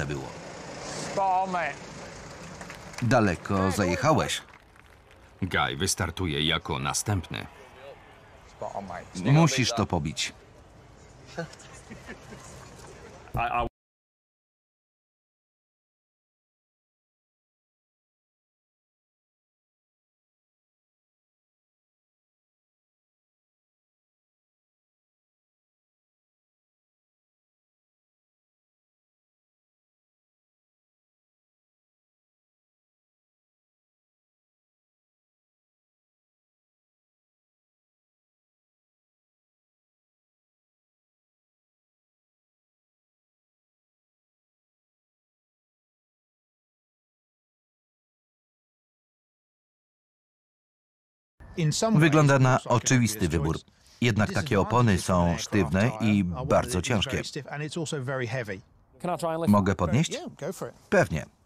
źle było. Daleko zajechałeś. Guy wystartuje jako następny. Musisz to pobić. Wygląda na oczywisty wybór. Jednak takie opony są sztywne i bardzo ciężkie. Mogę podnieść? Pewnie.